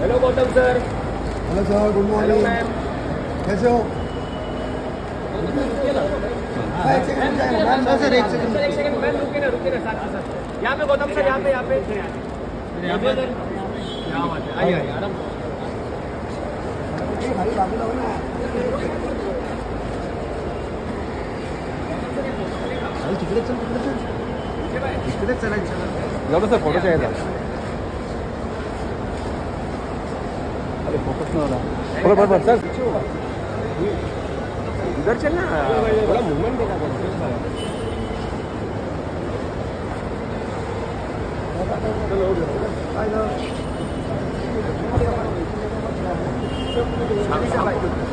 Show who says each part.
Speaker 1: Hello Gautam sir.
Speaker 2: Hello sir, good
Speaker 1: hello
Speaker 2: morning.
Speaker 1: Ma'am.
Speaker 2: कैसे हो? एक सेकंड मैम, सर एक सेकंड।
Speaker 1: सर एक सेकंड मैम, रुकिए ना साथ में सर। यहाँ पे गौतम सर, यहाँ पे क्या बात है, आइए आराम से।
Speaker 2: भाई बाबू लोग ना तिकडे चलायचं।
Speaker 3: एवढं सर फोटो चाहिए था। अरे फोकस नहीं हो रहा। बराबर सर इधर चलना, थोड़ा मूवमेंट देखा
Speaker 2: चलो